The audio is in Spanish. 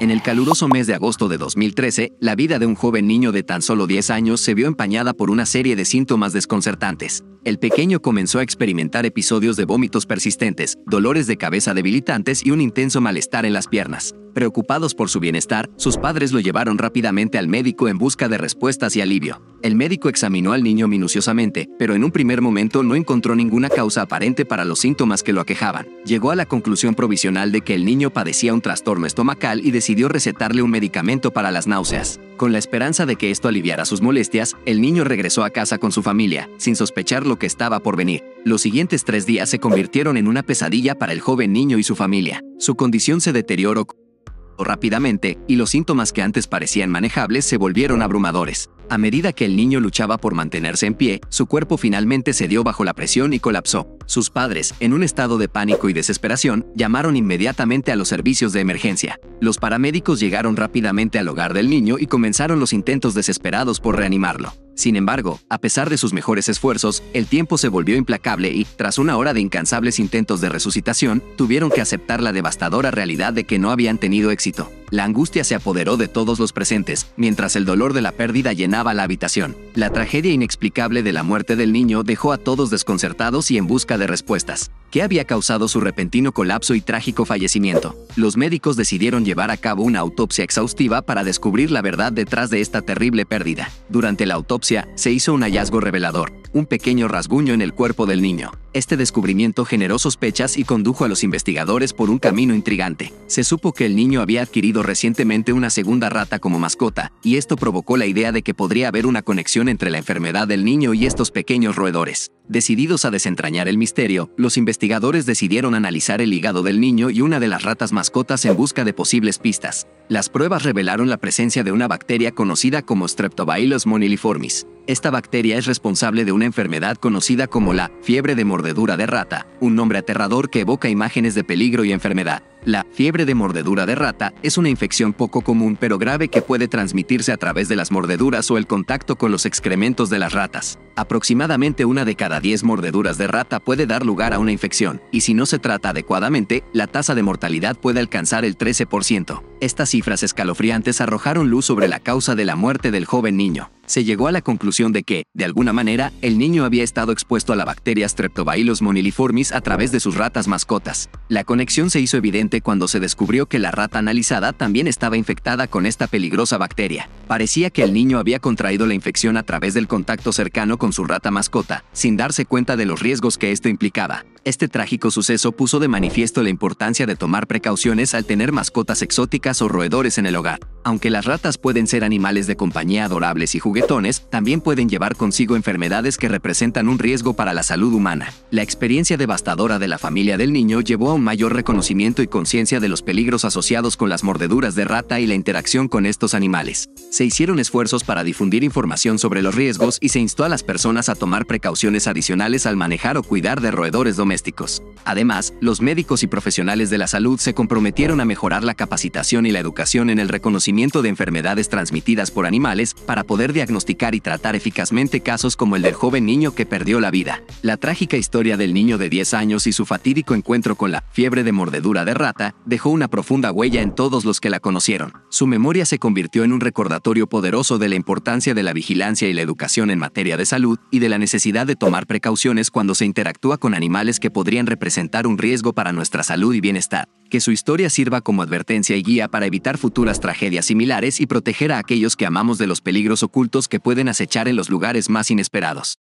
En el caluroso mes de agosto de 2013, la vida de un joven niño de tan solo 10 años se vio empañada por una serie de síntomas desconcertantes. El pequeño comenzó a experimentar episodios de vómitos persistentes, dolores de cabeza debilitantes y un intenso malestar en las piernas. Preocupados por su bienestar, sus padres lo llevaron rápidamente al médico en busca de respuestas y alivio. El médico examinó al niño minuciosamente, pero en un primer momento no encontró ninguna causa aparente para los síntomas que lo aquejaban. Llegó a la conclusión provisional de que el niño padecía un trastorno estomacal y decidió recetarle un medicamento para las náuseas. Con la esperanza de que esto aliviara sus molestias, el niño regresó a casa con su familia, sin sospechar lo que estaba por venir. Los siguientes 3 días se convirtieron en una pesadilla para el joven niño y su familia. Su condición se deterioró rápidamente, y los síntomas que antes parecían manejables se volvieron abrumadores. A medida que el niño luchaba por mantenerse en pie, su cuerpo finalmente cedió bajo la presión y colapsó. Sus padres, en un estado de pánico y desesperación, llamaron inmediatamente a los servicios de emergencia. Los paramédicos llegaron rápidamente al hogar del niño y comenzaron los intentos desesperados por reanimarlo. Sin embargo, a pesar de sus mejores esfuerzos, el tiempo se volvió implacable y, tras una hora de incansables intentos de resucitación, tuvieron que aceptar la devastadora realidad de que no habían tenido éxito. La angustia se apoderó de todos los presentes, mientras el dolor de la pérdida llenaba la habitación. La tragedia inexplicable de la muerte del niño dejó a todos desconcertados y en busca de respuestas. ¿Qué había causado su repentino colapso y trágico fallecimiento? Los médicos decidieron llevar a cabo una autopsia exhaustiva para descubrir la verdad detrás de esta terrible pérdida. Durante la autopsia, se hizo un hallazgo revelador: un pequeño rasguño en el cuerpo del niño. Este descubrimiento generó sospechas y condujo a los investigadores por un camino intrigante. Se supo que el niño había adquirido recientemente una segunda rata como mascota, y esto provocó la idea de que podría haber una conexión entre la enfermedad del niño y estos pequeños roedores. Decididos a desentrañar el misterio, los investigadores decidieron analizar el hígado del niño y una de las ratas mascotas en busca de posibles pistas. Las pruebas revelaron la presencia de una bacteria conocida como Streptobacillus moniliformis. Esta bacteria es responsable de una enfermedad conocida como la fiebre de mordedura de rata, un nombre aterrador que evoca imágenes de peligro y enfermedad. La fiebre de mordedura de rata es una infección poco común pero grave que puede transmitirse a través de las mordeduras o el contacto con los excrementos de las ratas. Aproximadamente 1 de cada 10 mordeduras de rata puede dar lugar a una infección, y si no se trata adecuadamente, la tasa de mortalidad puede alcanzar el 13%. Estas cifras escalofriantes arrojaron luz sobre la causa de la muerte del joven niño. Se llegó a la conclusión de que, de alguna manera, el niño había estado expuesto a la bacteria Streptobacillus moniliformis a través de sus ratas mascotas. La conexión se hizo evidente cuando se descubrió que la rata analizada también estaba infectada con esta peligrosa bacteria. Parecía que el niño había contraído la infección a través del contacto cercano con su rata mascota, sin darse cuenta de los riesgos que esto implicaba. Este trágico suceso puso de manifiesto la importancia de tomar precauciones al tener mascotas exóticas o roedores en el hogar. Aunque las ratas pueden ser animales de compañía adorables y juguetones, también pueden llevar consigo enfermedades que representan un riesgo para la salud humana. La experiencia devastadora de la familia del niño llevó a un mayor reconocimiento y conciencia de los peligros asociados con las mordeduras de rata y la interacción con estos animales. Se hicieron esfuerzos para difundir información sobre los riesgos y se instó a las personas a tomar precauciones adicionales al manejar o cuidar de roedores domésticos. Además, los médicos y profesionales de la salud se comprometieron a mejorar la capacitación y la educación en el reconocimiento de enfermedades transmitidas por animales para poder diagnosticar y tratar eficazmente casos como el del joven niño que perdió la vida. La trágica historia del niño de 10 años y su fatídico encuentro con la fiebre de mordedura de rata dejó una profunda huella en todos los que la conocieron. Su memoria se convirtió en un recordatorio poderoso de la importancia de la vigilancia y la educación en materia de salud y de la necesidad de tomar precauciones cuando se interactúa con animales que podrían representar un riesgo para nuestra salud y bienestar. Que su historia sirva como advertencia y guía para evitar futuras tragedias similares y proteger a aquellos que amamos de los peligros ocultos que pueden acechar en los lugares más inesperados.